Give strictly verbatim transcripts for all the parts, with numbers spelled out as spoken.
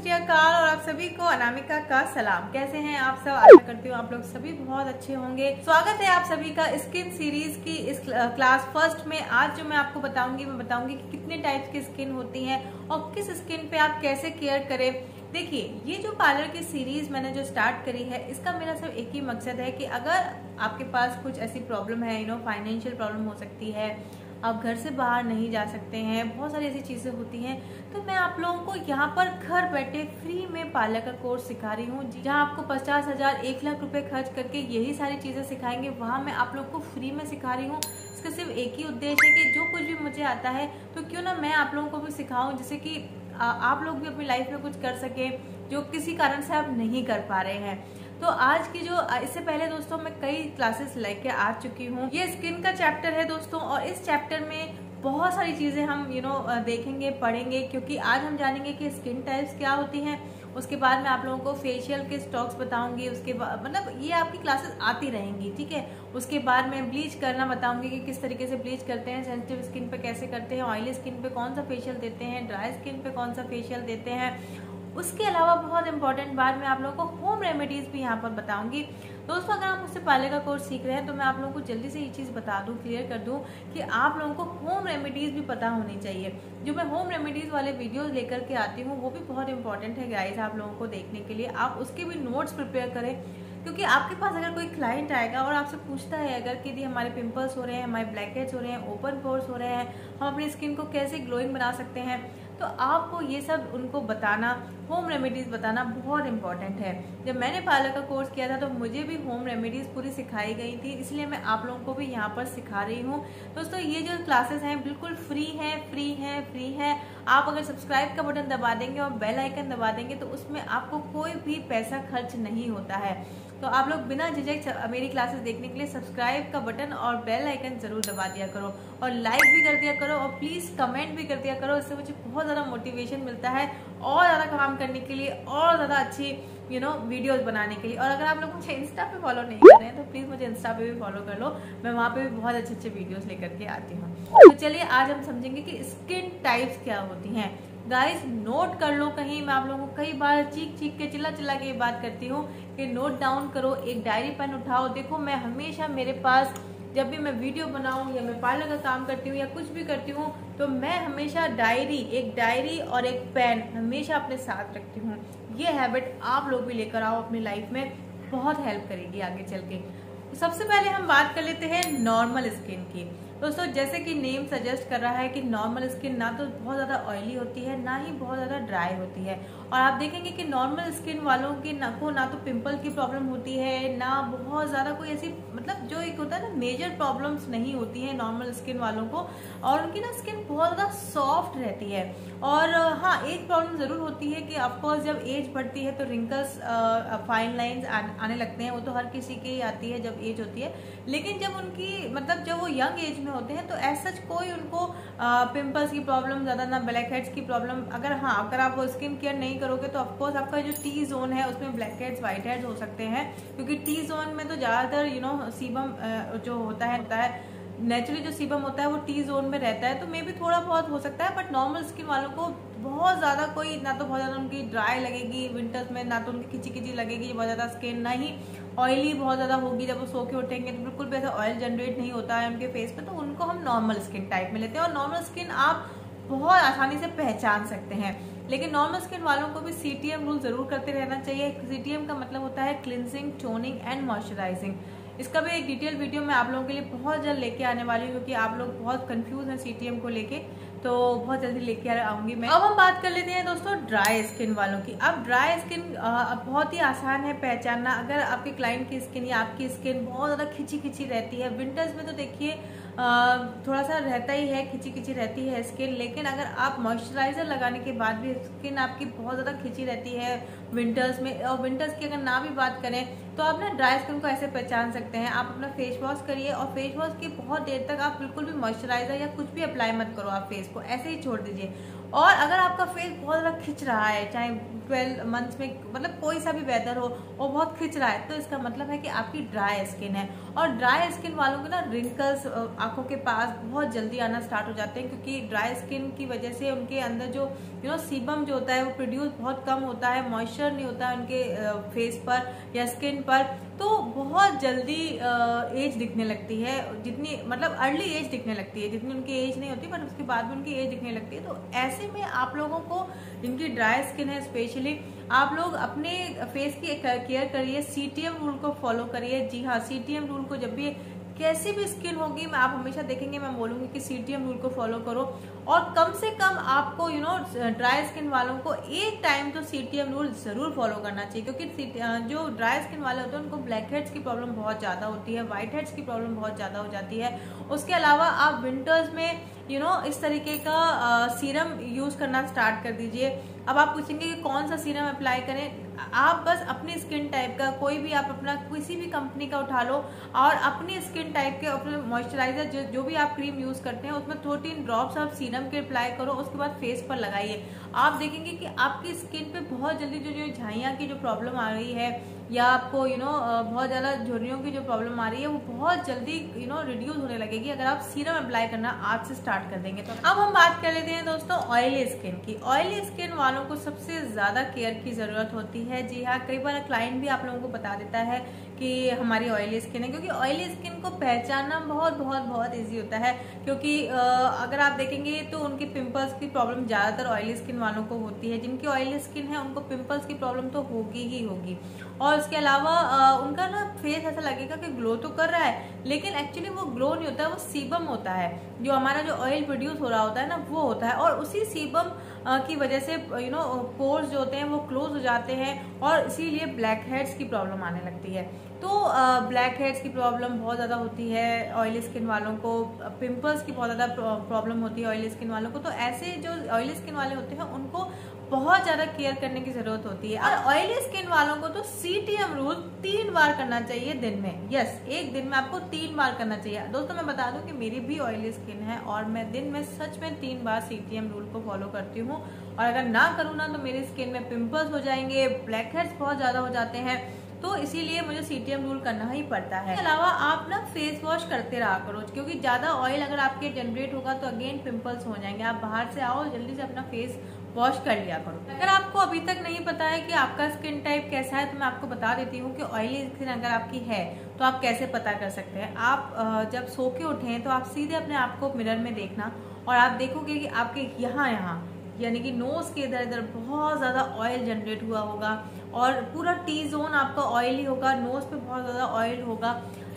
श्री अकाल और आप सभी को अनामिका का सलाम। कैसे हैं आप सब? आशा करती हूँ आप लोग सभी बहुत अच्छे होंगे। स्वागत है आप सभी का स्किन सीरीज की इस क्लास फर्स्ट में। आज जो मैं आपको बताऊंगी मैं बताऊंगी कि कितने टाइप्स की स्किन होती है और किस स्किन पे आप कैसे केयर करें। देखिए, ये जो पार्लर की सीरीज मैंने जो स्टार्ट करी है, इसका मेरा सिर्फ एक ही मकसद है कि अगर आपके पास कुछ ऐसी प्रॉब्लम है, यू नो फाइनेंशियल प्रॉब्लम हो सकती है, आप घर से बाहर नहीं जा सकते हैं, बहुत सारी ऐसी चीज़ें होती हैं, तो मैं आप लोगों को यहाँ पर घर बैठे फ्री में पार्लर का कोर्स सिखा रही हूँ। जहाँ आपको पचास हजार एक लाख रुपए खर्च करके यही सारी चीज़ें सिखाएंगे, वहाँ मैं आप लोगों को फ्री में सिखा रही हूँ। इसका सिर्फ एक ही उद्देश्य है कि जो कुछ भी मुझे आता है तो क्यों ना मैं आप लोगों को भी सिखाऊँ, जिससे कि आप लोग भी अपनी लाइफ में कुछ कर सके जो किसी कारण से आप नहीं कर पा रहे हैं। तो आज की जो इससे पहले दोस्तों मैं कई क्लासेस लेके आ चुकी हूँ। ये स्किन का चैप्टर है दोस्तों, और इस चैप्टर में बहुत सारी चीजें हम यू नो देखेंगे, पढ़ेंगे, क्योंकि आज हम जानेंगे कि स्किन टाइप्स क्या होती हैं। उसके बाद मैं आप लोगों को फेशियल के स्टॉक्स बताऊंगी। उसके बाद मतलब ये आपकी क्लासेस आती रहेंगी, ठीक है। उसके बाद मैं ब्लीच करना बताऊंगी कि किस तरीके से ब्लीच करते हैं, सेंसिटिव स्किन पे कैसे करते हैं, ऑयली स्किन पे कौन सा फेशियल देते हैं, ड्राई स्किन पे कौन सा फेशियल देते हैं। उसके अलावा बहुत इंपॉर्टेंट बात, मैं आप लोगों को होम रेमेडीज भी यहाँ पर बताऊंगी। दोस्तों, अगर आप मुझसे पार्लर का कोर्स सीख रहे हैं तो मैं आप लोगों को जल्दी से ये चीज़ बता दूं, क्लियर कर दूं कि आप लोगों को होम रेमेडीज भी पता होनी चाहिए। जो मैं होम रेमेडीज वाले वीडियोस लेकर के आती हूँ वो भी बहुत इंपॉर्टेंट है गाइस आप लोगों को देखने के लिए। आप उसके भी नोट्स प्रिपेयर करें, क्योंकि आपके पास अगर कोई क्लाइंट आएगा और आपसे पूछता है अगर कि हमारे पिंपल्स हो रहे हैं, हमारे ब्लैक हेड्स हो रहे हैं, ओपन पोर्स हो रहे हैं, हम अपनी स्किन को कैसे ग्लोइंग बना सकते हैं, तो आपको ये सब उनको बताना, होम रेमेडीज बताना बहुत इंपॉर्टेंट है। जब मैंने पार्लर का कोर्स किया था तो मुझे भी होम रेमेडीज पूरी सिखाई गई थी, इसलिए मैं आप लोगों को भी यहाँ पर सिखा रही हूँ। दोस्तों, ये जो क्लासेस हैं बिल्कुल फ्री है, फ्री है, फ्री है। आप अगर सब्सक्राइब का बटन दबा देंगे और बेल आइकन दबा देंगे तो उसमें आपको कोई भी पैसा खर्च नहीं होता है। तो आप लोग बिना झिझक मेरी क्लासेस देखने के लिए सब्सक्राइब का बटन और बेल आइकन जरूर दबा दिया करो, और लाइक भी कर दिया करो, और प्लीज कमेंट भी कर दिया करो। इससे मुझे बहुत ज़्यादा मोटिवेशन मिलता है और ज़्यादा काम करने के लिए, और ज़्यादा अच्छी यू नो वीडियोस बनाने के लिए। और अगर आप लोग मुझे इंस्टा पे फॉलो नहीं कर रहे हैं तो प्लीज़ मुझे इंस्टा पे भी फॉलो कर लो, मैं वहाँ पे भी बहुत अच्छे अच्छे वीडियोस लेकर के आती हूँ। तो चलिए आज हम समझेंगे कि स्किन टाइप्स क्या होती हैं। गाइस, नोट कर लो कहीं, मैं आप लोगों को कई बार चीख चीख के चिल्ला चिल्ला के ये बात करती हूँ कि नोट डाउन करो, एक डायरी पेन उठाओ। देखो, मैं हमेशा मेरे पास जब भी मैं वीडियो बनाऊं या मैं पार्लर का काम करती हूँ या कुछ भी करती हूँ तो मैं हमेशा डायरी एक डायरी और एक पेन हमेशा अपने साथ रखती हूँ। ये हैबिट आप लोग भी लेकर आओ अपनी लाइफ में, बहुत हेल्प करेगी आगे चल के। तो सबसे पहले हम बात कर लेते हैं नॉर्मल स्किन की। दोस्तों, जैसे कि नेम सजेस्ट कर रहा है कि नॉर्मल स्किन ना तो बहुत ज़्यादा ऑयली होती है, ना ही बहुत ज़्यादा ड्राई होती है। और आप देखेंगे कि नॉर्मल स्किन वालों की ना को ना तो पिंपल की प्रॉब्लम होती है, ना बहुत ज़्यादा कोई ऐसी मतलब जो एक होता है ना मेजर प्रॉब्लम्स नहीं होती है नॉर्मल स्किन वालों को, और उनकी ना स्किन बहुत ज़्यादा सॉफ्ट रहती है। और हाँ, एज प्रॉब्लम ज़रूर होती है कि ऑफकोर्स जब एज बढ़ती है तो रिंकल्स, फाइन लाइन्स आने लगते हैं, वो तो हर किसी के ही आती है जब एज होती है। लेकिन जब उनकी मतलब जब वो यंग एज में होते हैं तो एज सच कोई उनको पिंपल्स की प्रॉब्लम ज़्यादा, ना ब्लैक हेड्स की प्रॉब्लम। अगर हाँ अगर आप वो स्किन केयर नहीं करोगे तो ऑफकोर्स आपका जो टी जोन है उसमें ब्लैक हेड्स, व्हाइट हेड्स हो सकते हैं, क्योंकि टी जोन में तो ज़्यादातर यू नो सीबम जो होता है होता है नेचुरली जो सीबम होता है वो टी जोन में रहता है, तो मे भी थोड़ा बहुत हो सकता है। बट नॉर्मल स्किन वालों को बहुत ज़्यादा कोई ना तो बहुत ज़्यादा उनकी ड्राई लगेगी विंटर्स में, ना तो उनकी खिंची खिंची लगेगी बहुत ज़्यादा स्किन, ना ही ऑयली बहुत ज़्यादा होगी। जब वो सो के उठेंगे तो बिल्कुल भी ऐसा ऑयल जनरेट नहीं होता है उनके फेस पे, तो उनको हम नॉर्मल स्किन टाइप में लेते हैं। और नॉर्मल स्किन आप बहुत आसानी से पहचान सकते हैं। लेकिन नॉर्मल स्किन वालों को भी सीटीएम रूल जरूर करते रहना चाहिए। सीटीएम का मतलब होता है क्लिनजिंग, टोनिंग एंड मॉइस्चराइजिंग। इसका भी एक डिटेल वीडियो मैं आप लोगों के लिए बहुत जल्द लेके आने वाली हूँ, क्योंकि आप लोग बहुत कंफ्यूज हैं सीटीएम को लेके, तो बहुत जल्दी लेके आऊंगी मैं। अब हम बात कर लेते हैं दोस्तों ड्राई स्किन वालों की। अब ड्राई स्किन बहुत ही आसान है पहचानना। अगर आपके क्लाइंट की स्किन या आपकी स्किन बहुत ज़्यादा खिंची खिंची रहती है, विंटर्स में तो देखिए थोड़ा सा रहता ही है, खिंची खिंची रहती है स्किन, लेकिन अगर आप मॉइस्चराइजर लगाने के बाद भी स्किन आपकी बहुत ज़्यादा खिंची रहती है विंटर्स में, और विंटर्स की अगर ना भी बात करें तो आप ना ड्राई स्किन को ऐसे पहचान सकते हैं। आप अपना फेस वॉश करिए, और फेस वॉश की बहुत देर तक आप बिल्कुल भी मॉइस्चराइजर या कुछ भी अप्लाई मत करो, आप फेस को ऐसे ही छोड़ दीजिए। और अगर आपका फेस बहुत ज़्यादा खिंच रहा है, चाहे ट्वेल्व मंथ्स में मतलब कोई सा भी वेदर हो और बहुत खिंच रहा है, तो इसका मतलब है कि आपकी ड्राई स्किन है। और ड्राई स्किन वालों के ना रिंकल्स आंखों के पास बहुत जल्दी आना स्टार्ट हो जाते हैं, क्योंकि ड्राई स्किन की वजह से उनके अंदर जो यू नो सीबम जो होता है वो प्रोड्यूस बहुत कम होता है, मॉइस्चर नहीं होता है उनके फेस पर या स्किन पर, तो बहुत जल्दी एज दिखने लगती है, जितनी मतलब अर्ली एज दिखने लगती है, जितनी उनकी एज नहीं होती बट उसके बाद भी उनकी एज दिखने लगती है। तो ऐसे में आप लोगों को, जिनकी ड्राई स्किन है स्पेशली, आप लोग अपने फेस की केयर करिए, सीटीएम रूल को फॉलो करिए। जी हाँ, सीटीएम रूल को जब भी कैसी भी स्किन होगी, मैं आप हमेशा देखेंगे मैं बोलूंगी कि सीटीएम रूल को फॉलो करो। और कम से कम आपको यू नो ड्राई स्किन वालों को एक टाइम तो सीटीएम रूल जरूर फॉलो करना चाहिए, क्योंकि जो ड्राई स्किन वाले होते हैं उनको ब्लैक हेड्स की प्रॉब्लम बहुत ज्यादा होती है, व्हाइट हेड्स की प्रॉब्लम बहुत ज्यादा हो जाती है। उसके अलावा आप विंटर्स में यू नो इस तरीके का सीरम यूज करना स्टार्ट कर दीजिए। अब आप पूछेंगे कि कौन सा सीरम अप्लाई करें, आप बस अपनी स्किन टाइप का कोई भी, आप अपना किसी भी कंपनी का उठा लो और अपनी स्किन टाइप के अपने मॉइस्चराइजर जो, जो भी आप क्रीम यूज करते हैं उसमें दो तीन ड्रॉप्स आप सीरम के अप्लाई करो, उसके बाद फेस पर लगाइए। आप देखेंगे कि आपकी स्किन पे बहुत जल्दी जो जो झाइयाँ की जो प्रॉब्लम आ रही है या आपको यू नो बहुत ज्यादा झुर्रियों की जो प्रॉब्लम आ रही है वो बहुत जल्दी यू नो रिड्यूस होने लगेगी अगर आप सीरम अप्लाई करना आज से स्टार्ट कर देंगे। तो अब हम बात कर लेते हैं दोस्तों ऑयली स्किन की। ऑयली स्किन वालों को सबसे ज्यादा केयर की जरूरत होती है। जी हाँ, कई बार क्लाइंट भी आप लोगों को बता देता है कि हमारी ऑयली स्किन है, क्योंकि ऑयली स्किन को पहचानना बहुत बहुत बहुत इजी होता है, क्योंकि अगर आप देखेंगे तो उनकी पिंपल्स की प्रॉब्लम ज्यादातर ऑयली स्किन वालों को होती है। जिनकी ऑयली स्किन है उनको पिंपल्स की प्रॉब्लम तो होगी ही होगी। और उसके अलावा उनका ना फेस ऐसा लगेगा कि ग्लो तो कर रहा है, लेकिन एक्चुअली वो ग्लो नहीं होता है, वो सीबम होता है। जो हमारा जो ऑयल प्रोड्यूस हो रहा होता है ना वो होता है, और उसी सीबम की वजह से यू नो पोर्स जो होते हैं वो क्लोज हो जाते हैं और इसीलिए ब्लैक हेड्स की प्रॉब्लम आने लगती है। तो ब्लैक हेड्स की प्रॉब्लम बहुत ज़्यादा होती है ऑयली स्किन वालों को, पिंपल्स की बहुत ज़्यादा प्रॉब्लम होती है ऑयली स्किन वालों को। तो ऐसे जो ऑयली स्किन वाले होते हैं उनको बहुत ज्यादा केयर करने की जरूरत होती है। और ऑयली स्किन वालों को तो सीटीएम रूल तीन बार करना चाहिए दिन में। यस, एक दिन में आपको तीन बार करना चाहिए। दोस्तों मैं बता दूं कि मेरी भी ऑयली स्किन है और मैं दिन में सच में तीन बार सीटीएम रूल को फॉलो करती हूँ, और अगर ना करूँ ना तो मेरी स्किन में पिंपल्स हो जाएंगे, ब्लैक हेड्स बहुत ज्यादा हो जाते हैं, तो इसीलिए मुझे सीटीएम रूल करना ही पड़ता है। इसके अलावा आप ना फेस वॉश करते रहा करो, क्योंकि ज्यादा ऑयल अगर आपके जनरेट होगा तो अगेन पिंपल्स हो जाएंगे। आप बाहर से आओ, जल्दी से अपना फेस वॉश कर लिया करो। अगर आपको अभी तक नहीं पता है कि आपका स्किन टाइप कैसा है तो मैं आपको बता देती हूँ कि ऑयली स्किन अगर आपकी है तो आप कैसे पता कर सकते हैं। आप जब सो के उठे तो आप सीधे अपने आप को मिरर में देखना और आप देखोगे कि आपके यहाँ यहाँ यानी कि नोज के इधर इधर बहुत ज्यादा ऑयल जनरेट हुआ होगा और पूरा टी जोन आपका ऑयली होगा, नोज पे बहुत ज्यादा ऑयल होगा।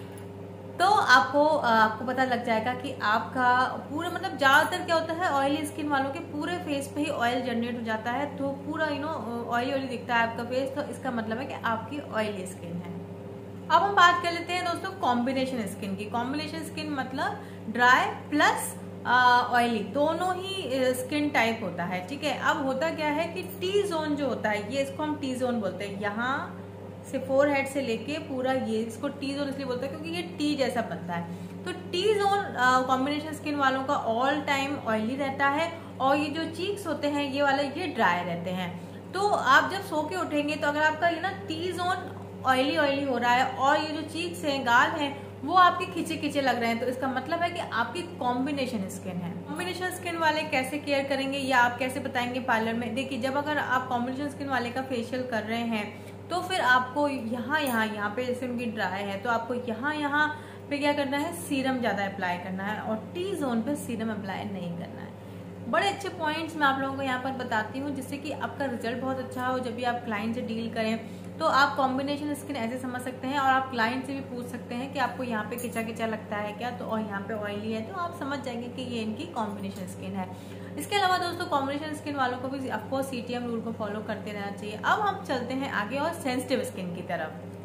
तो आपको आपको पता लग जाएगा कि आपका पूरा मतलब ज्यादातर क्या होता है ऑयली स्किन वालों के पूरे फेस पे ही ऑयल जनरेट हो जाता है, तो पूरा यू नो ऑयली ऑयली दिखता है आपका फेस, तो इसका मतलब है कि आपकी ऑयली स्किन है। अब हम बात कर लेते हैं दोस्तों कॉम्बिनेशन स्किन की। कॉम्बिनेशन स्किन मतलब ड्राई प्लस ऑयली दोनों ही स्किन टाइप होता है, ठीक है। अब होता क्या है कि टी जोन जो होता है, ये इसको हम टी जोन बोलते हैं, यहाँ से फोर हेड से लेके पूरा ये, इसको टी जोन इसलिए बोलते हैं क्योंकि ये टी जैसा बनता है। तो टी जोन कॉम्बिनेशन स्किन वालों का ऑल टाइम ऑयली रहता है, और ये जो चीक्स होते हैं ये वाले ये ड्राई रहते हैं। तो आप जब सो के उठेंगे तो अगर आपका ये ना टी जोन ऑयली ऑयली हो रहा है और ये जो चीक्स हैं, गाल हैं, वो आपके खींचे खींचे लग रहे हैं, तो इसका मतलब है कि आपकी कॉम्बिनेशन स्किन है। कॉम्बिनेशन स्किन वाले कैसे केयर करेंगे या आप कैसे बताएंगे पार्लर में? देखिए, जब अगर आप कॉम्बिनेशन स्किन वाले का फेशियल कर रहे हैं तो फिर आपको यहाँ यहाँ यहाँ पे जैसे उनकी ड्राई है तो आपको यहाँ यहाँ पे क्या करना है, सीरम ज्यादा अप्लाई करना है, और टी जोन पे सीरम अप्लाई नहीं करना है। बड़े अच्छे पॉइंट्स मैं आप लोगों को यहाँ पर बताती हूँ जिससे कि आपका रिजल्ट बहुत अच्छा हो। जब भी आप क्लाइंट से डील करें तो आप कॉम्बिनेशन स्किन ऐसे समझ सकते हैं, और आप क्लाइंट से भी पूछ सकते हैं कि आपको यहाँ पे खिंचा खिंचा लगता है क्या, तो और यहाँ पे ऑयली है, तो आप समझ जाएंगे कि ये इनकी कॉम्बिनेशन स्किन है। इसके अलावा दोस्तों कॉम्बिनेशन स्किन वालों को भी ऑफकोर्स सीटीएम रूल को फॉलो करते रहना चाहिए। अब हम चलते हैं आगे और सेंसिटिव स्किन की तरफ।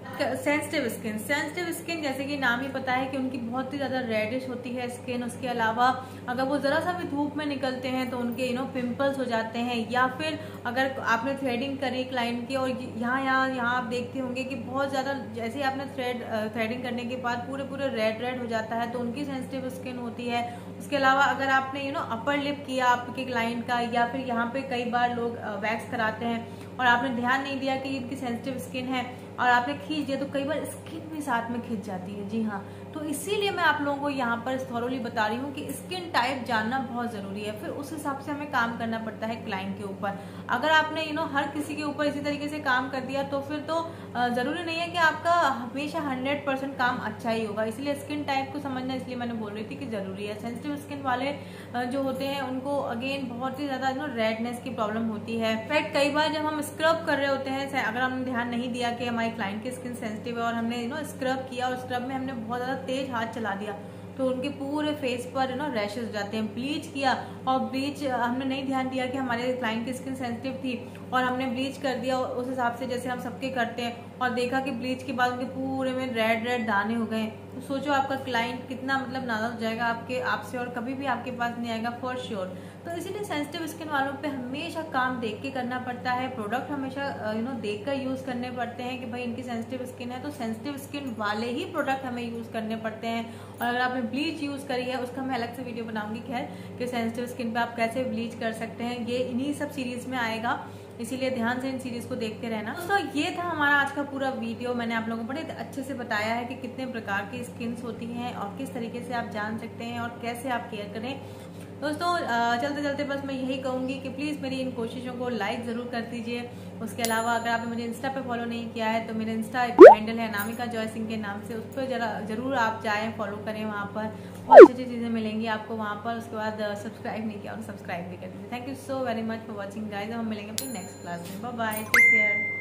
सेंसिटिव स्किन, सेंसिटिव स्किन जैसे कि नाम ही पता है कि उनकी बहुत ही ज्यादा रेडिश होती है स्किन। उसके अलावा अगर वो जरा सा भी धूप में निकलते हैं तो उनके यू नो पिंपल्स हो जाते हैं, या फिर अगर आपने थ्रेडिंग करी क्लाइंट की और यहाँ यहाँ यहाँ आप देखते होंगे कि बहुत ज्यादा जैसे ही आपने थ्रेड थ्रेडिंग करने के बाद पूरे पूरे रेड रेड हो जाता है, तो उनकी सेंसिटिव स्किन होती है। उसके अलावा अगर आपने यू नो अपर लिप किया आपके क्लाइंट का, या फिर यहाँ पे कई बार लोग वैक्स कराते हैं और आपने ध्यान नहीं दिया कि इनकी सेंसिटिव स्किन है और आपने खींच दिया, तो कई बार स्किन भी साथ में खींच जाती है। जी हाँ, तो इसीलिए मैं आप लोगों को यहाँ पर थॉरोली बता रही हूँ कि स्किन टाइप जानना बहुत जरूरी है, फिर उस हिसाब से हमें काम करना पड़ता है क्लाइंट के ऊपर। अगर आपने यू नो हर किसी के ऊपर इसी तरीके से काम कर दिया तो फिर तो जरूरी नहीं है कि आपका हमेशा हंड्रेड परसेंट काम अच्छा ही होगा। इसलिए स्किन टाइप को समझना इसलिए मैंने बोल रही थी कि जरूरी है। सेंसिटिव स्किन वाले जो होते हैं उनको अगेन बहुत ही ज्यादा यू नो रेडनेस की प्रॉब्लम होती है। इनफैक्ट कई बार जब हम स्क्रब कर रहे होते हैं, अगर हमने ध्यान नहीं दिया कि हमारे क्लाइंट की स्किन सेंसिटिव है और हमने यू नो स्क्रब किया और स्क्रब में हमने बहुत ज्यादा तेज हाथ चला दिया, तो उनके पूरे फेस पर यू नो रैशेस हो जाते हैं। ब्लीच किया और ब्लीच हमने नहीं ध्यान दिया कि हमारे क्लाइंट की स्किन सेंसिटिव थी और हमने ब्लीच कर दिया उस हिसाब से जैसे हम सबके करते हैं, और देखा कि ब्लीच के बाद उनके पूरे में रेड रेड दाने हो गए, तो सोचो आपका क्लाइंट कितना मतलब नाराज हो जाएगा आपके आपसे और कभी भी आपके पास नहीं आएगा फॉर श्योर। तो इसीलिए सेंसिटिव स्किन वालों पे हमेशा काम देख के करना पड़ता है, प्रोडक्ट हमेशा यू नो देख कर यूज करने पड़ते हैं कि भाई इनकी सेंसिटिव स्किन है तो सेंसिटिव स्किन वाले ही प्रोडक्ट हमें यूज करने पड़ते हैं। और अगर आपने ब्लीच यूज करी है उसका मैं अलग से वीडियो बनाऊंगी खैर कि सेंसिटिव स्किन पे आप कैसे ब्लीच कर सकते हैं, ये इन्हीं सब सीरीज में आएगा, इसीलिए ध्यान से इन सीरीज को देखते रहना। दोस्तों ये था हमारा आज का पूरा वीडियो। मैंने आप लोगों को बड़े अच्छे से बताया है कि कितने प्रकार की स्किन्स होती हैं और किस तरीके से आप जान सकते हैं और कैसे आप केयर करें। दोस्तों चलते चलते बस मैं यही कहूंगी कि प्लीज़ मेरी इन कोशिशों को लाइक ज़रूर कर दीजिए। उसके अलावा अगर आपने मुझे इंस्टा पे फॉलो नहीं किया है तो मेरा इंस्टा हैंडल है अनामिका जॉय सिंह के नाम से, उस पर जरा जरूर आप जाएं, फॉलो करें, वहाँ पर बहुत अच्छी अच्छी चीज़ें मिलेंगी आपको वहाँ पर। उसके बाद सब्सक्राइब नहीं किया और सब्सक्राइब भी कर दीजिए। Thank you so very much for watching guys. हम मिलेंगे अपने नेक्स्ट क्लास में। Bye bye, take care.